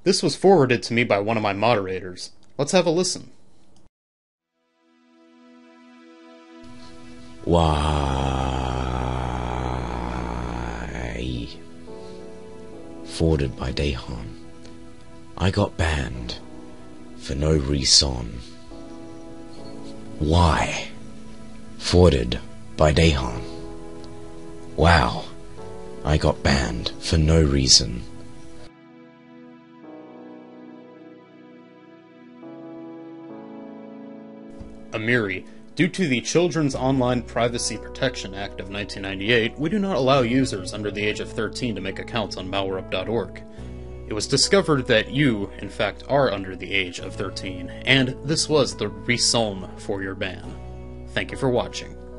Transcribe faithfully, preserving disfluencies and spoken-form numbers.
This was forwarded to me by one of my moderators. Let's have a listen. Why? Forwarded by Dehan. I got banned for no reason. Why? Forwarded by Dehan. Wow. I got banned for no reason. Amiri, due to the Children's Online Privacy Protection Act of nineteen ninety-eight, we do not allow users under the age of thirteen to make accounts on malwareup dot org. It was discovered that you, in fact, are under the age of thirteen, and this was the reason for your ban. Thank you for watching.